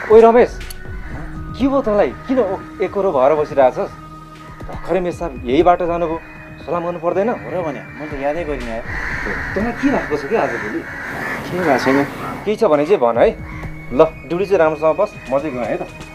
ओइ रमेश, के भयो तँलाई? किन एकरो भएर बसिरहेछस्? भर्खरै मेस साहब यही बाटो जानुभयो, सलाम गर्नु पर्दैन? हो र भने म त यादै गरिनँ यार। तँलाई के भएको छ कि आजभोलि? के भएको छैन। केही छ भने चाहिँ भन है। ल ड्युटी चाहिँ राम्रोसँग बस, म चाहिँ गएँ है त।